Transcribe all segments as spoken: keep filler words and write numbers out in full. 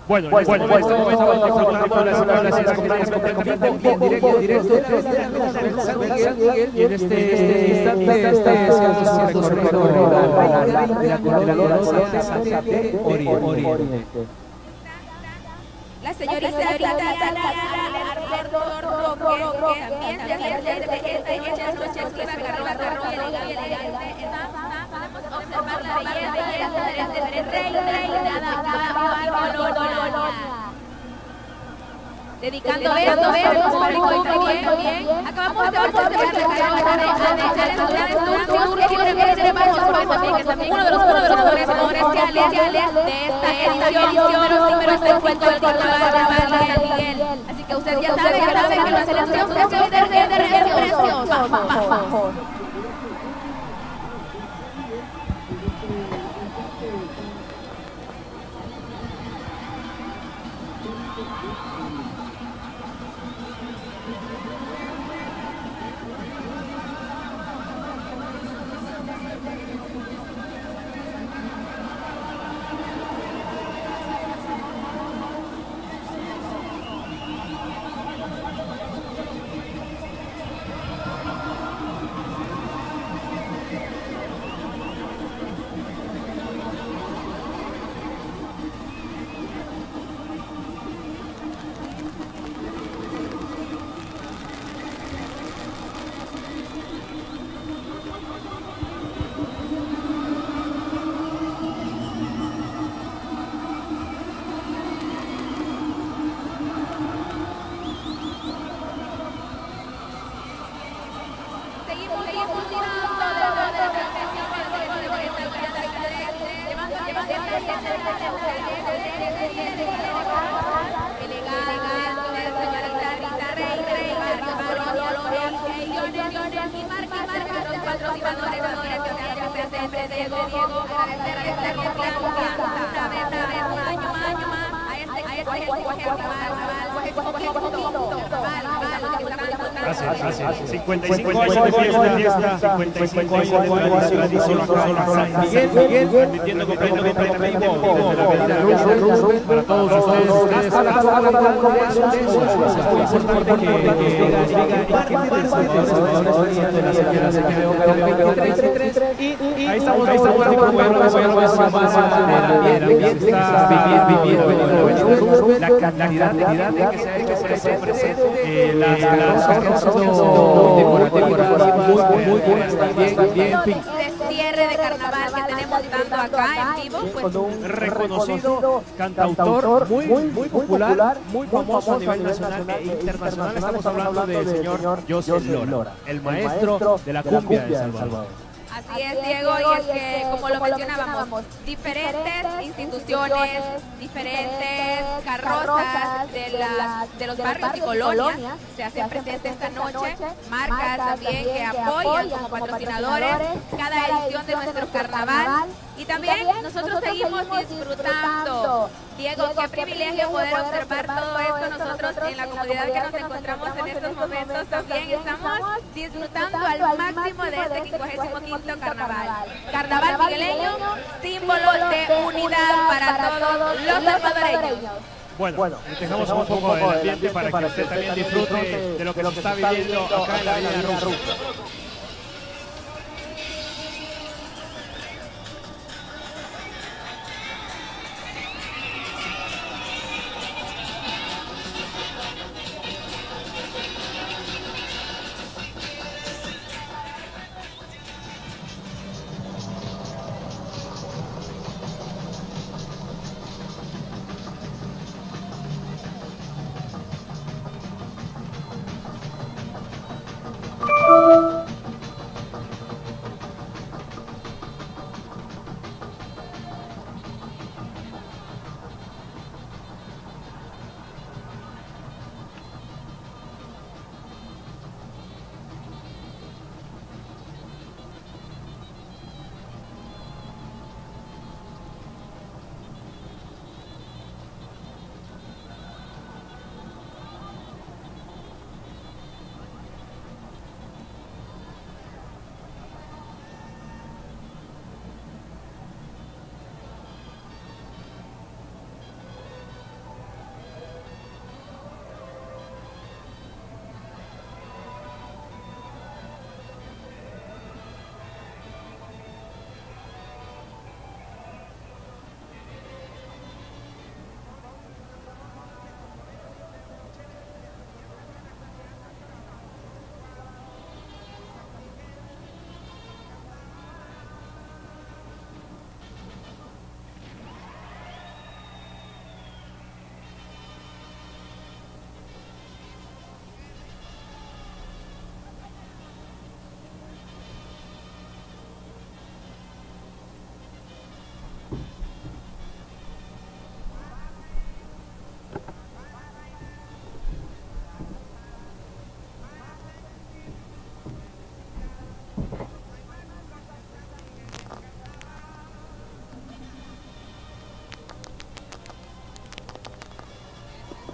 Bueno, bueno, bueno, en este momento vamos a disfrutar las imágenes completamente en directo, directo, y en este instante está haciendo su recorrido de la colonia Satélite Oriente. La señorita Alberto Roque, que también esta noche es nuestra exclusiva carroza elegante. Podemos observar la belleza del rey dedicando esto, esto, público también. Acabamos de observar la carroza de que también uno de los patrocinadores comerciales de esta edición número cincuenta del Carnaval de San Miguel. Así que usted ya sabe, ya sabe que la selección se puede de precios bajos. Gracias, gracias. cincuenta y cinco años de fiesta, cincuenta y cinco años de tradición acá en San Miguel, transmitiendo completamente en vivo desde la avenida Roosevelt para todos ustedes. Ustedes es importante que ahí estamos, ahí estamos, la cantidad de que se ha hecho presente, las carrozas decorativas muy buenas también, bien cierre de carnaval que tenemos tanto acá en vivo, pues un reconocido cantautor muy, muy popular, muy famoso a nivel nacional e internacional. Estamos hablando del señor José Lora, el maestro de la cumbia de El Salvador. Así es, Diego, y es que, como lo mencionábamos, diferentes instituciones, diferentes carrozas de, las, de los barrios y colonias se hacen presentes esta noche, marcas también que apoyan como patrocinadores cada edición de nuestro carnaval. Y también nosotros seguimos disfrutando. Diego, qué privilegio poder observar todo esto. Nosotros en la comunidad que nos encontramos en estos momentos también estamos disfrutando al máximo de este quincuagésimo quinto carnaval. Carnaval migueleño, símbolo de unidad para todos los salvadoreños. Bueno, bueno, dejamos un poco del ambiente para que usted también disfrute de lo que se está viviendo acá en la avenida Roosevelt.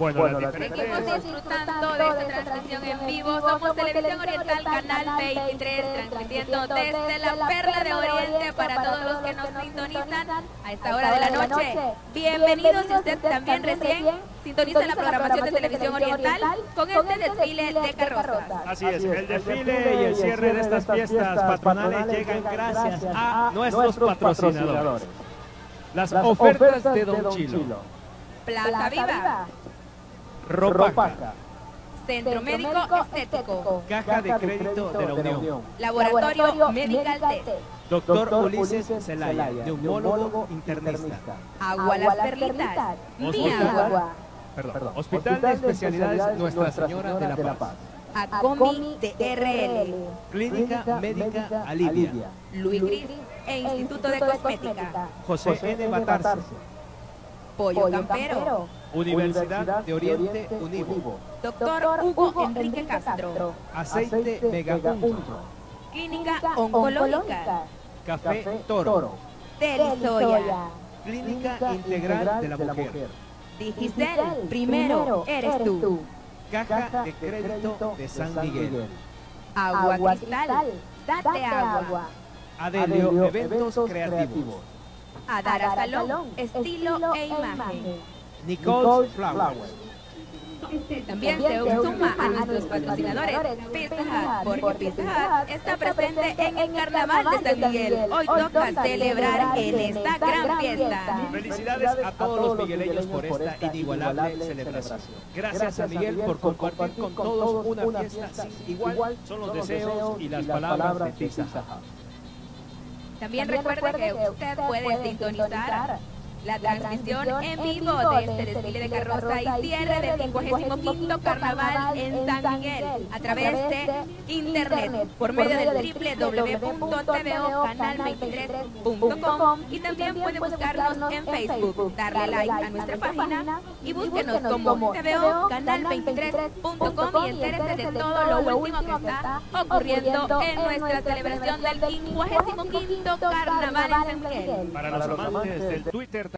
Bueno, las diferentes... Seguimos disfrutando de esta transmisión en vivo. Somos Televisión Oriental, Canal veintitrés, transmitiendo desde la Perla de Oriente para todos los que nos sintonizan a esta hora de la noche. Bienvenidos, si usted también recién sintoniza la programación de Televisión Oriental con este desfile de carrozas. Así es, el desfile y el cierre de estas fiestas patronales llegan gracias a nuestros patrocinadores. Las ofertas de Don Chilo. Plaza Viva. Ropaca. Centro Médico Estético. Caja de Crédito de la Unión. Laboratorio Medical Test. Doctor Ulises Zelaya, neumólogo internista. Agua Las Perlitas. Mi Agua. Perdón, Hospital de Especialidades Nuestra Señora de la Paz. Acomi de R L. Clínica Médica Alivia. Luis Gris e Instituto de Cosmética. José N. Batarse. Pollo Campero. Universidad de Oriente Univo. Doctor Hugo Enrique Castro. Aceite Mega Uno. Clínica Oncológica. Café Toro. Terisoya. Clínica Integral de la Mujer. Digicel, primero eres tú. Caja de Crédito de San Miguel. Agua Cristal, date agua. Adelio Eventos Creativos. Adara Salón, estilo e imagen. Nicole's Flowers. También se suma a nuestros patrocinadores Pizza Hut, porque Pizza Hut está presente en el Carnaval de San Miguel. Hoy toca celebrar en esta gran fiesta. Felicidades a todos los migueleños por esta inigualable celebración. Gracias a Miguel por compartir con todos una fiesta sin igual. Son los deseos y las palabras de Pizza Hut. También recuerde que usted puede sintonizar la transmisión en vivo de este desfile de carroza y cierre del cincuagésimo quinto Carnaval en San Miguel a través de internet por medio del doble u doble u doble u punto t v o canal veintitrés punto com y también puede buscarnos en Facebook, darle like a nuestra página y búsquenos como T V O canal veintitrés punto com y entérese de todo lo último que está ocurriendo en nuestra celebración del cincuagésimo quinto Carnaval en San Miguel. Para los amantes del Twitter